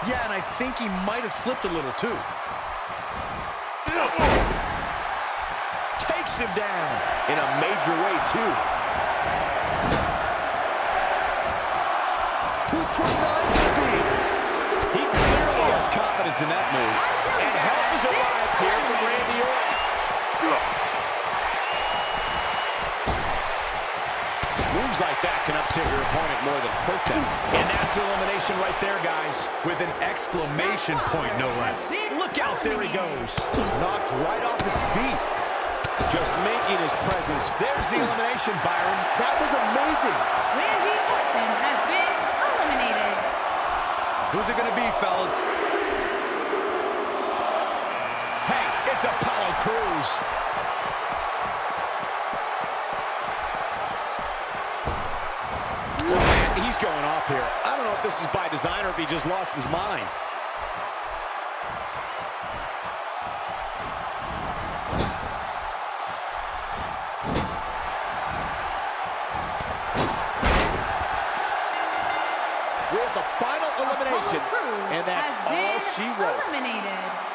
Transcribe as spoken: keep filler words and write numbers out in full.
Yeah, and I think he might have slipped a little, too. Takes him down in a major way, too. Who's twenty-nine going to be? He clearly has confidence in that move. And help has arrived here from Randy Orton. Moves like that can upset your opponent more than hurt them. And that's elimination right there, guys. With an exclamation point, no less. Look out, there he goes. Knocked right off his feet. Just making his presence. There's the elimination, Byron. That was amazing. Randy Orton has been eliminated. Who's it going to be, fellas? Hey, it's Apollo Crews. Man, he's going off here. I don't know if this is by design or if he just lost his mind. With the final elimination, and that's all she wrote. Eliminated.